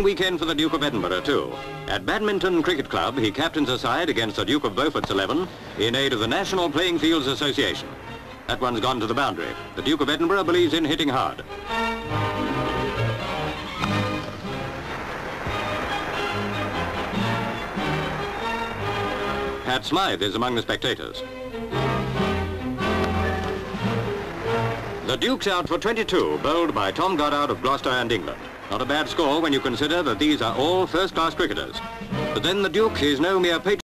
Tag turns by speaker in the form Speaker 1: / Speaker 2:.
Speaker 1: Weekend for the Duke of Edinburgh too. At Badminton Cricket Club, he captains a side against the Duke of Beaufort's 11 in aid of the National Playing Fields Association. That one's gone to the boundary. The Duke of Edinburgh believes in hitting hard. Pat Smythe is among the spectators. The Duke's out for 22, bowled by Tom Goddard of Gloucester and England. Not a bad score when you consider that these are all first-class cricketers. But then the Duke is no mere patron.